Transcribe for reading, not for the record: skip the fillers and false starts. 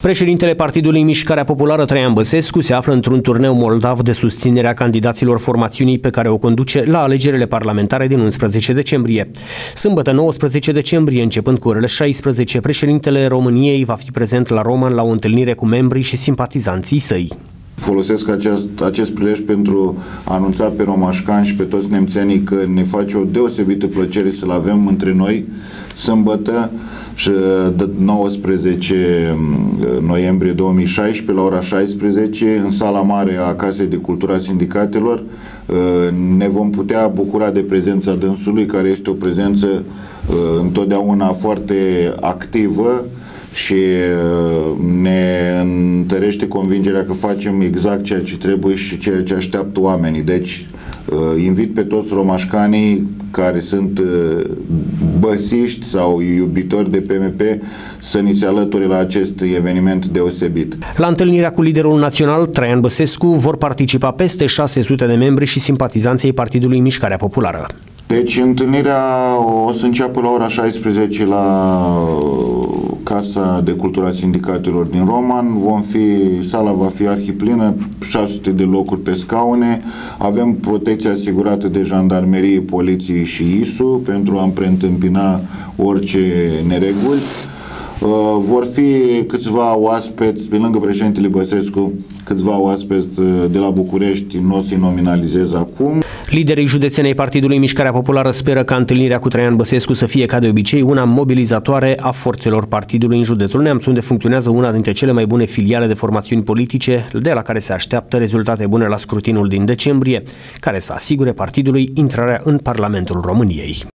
Președintele Partidului Mișcarea Populară, Traian Băsescu, se află într-un turneu moldav de susținere a candidaților formațiunii pe care o conduce la alegerile parlamentare din 11 decembrie. Sâmbătă 19 decembrie, începând cu orele 16, președintele României va fi prezent la Roman la o întâlnire cu membrii și simpatizanții săi. Folosesc acest prilej pentru a anunța pe romașcani și pe toți nemțenii că ne face o deosebită plăcere să-l avem între noi sâmbătă, 19 noiembrie 2016, la ora 16, în sala mare a Casei de Cultură a Sindicatelor. Ne vom putea bucura de prezența dânsului, care este o prezență întotdeauna foarte activă și ne întărește convingerea că facem exact ceea ce trebuie și ceea ce așteaptă oamenii. Deci invit pe toți romașcanii care sunt băsiști sau iubitori de PMP să ni se alăture la acest eveniment deosebit. La întâlnirea cu liderul național, Traian Băsescu, vor participa peste 600 de membri și simpatizanții Partidului Mișcarea Populară. Deci întâlnirea o să înceapă la ora 16 la Casa de Cultură a Sindicatelor din Roman. Sala va fi arhiplină, 600 de locuri pe scaune. Avem protecție asigurată de jandarmerie, poliție și ISU pentru a preîntâmpina orice nereguli. Vor fi câțiva oaspeți, pe lângă președintele Băsescu, câțiva oaspeți de la București, nu o să-i nominalizez acum. Liderii județenei Partidului Mișcarea Populară speră ca întâlnirea cu Traian Băsescu să fie, ca de obicei, una mobilizatoare a forțelor partidului în județul Neamț, unde funcționează una dintre cele mai bune filiale de formațiuni politice, de la care se așteaptă rezultate bune la scrutinul din decembrie, care să asigure partidului intrarea în Parlamentul României.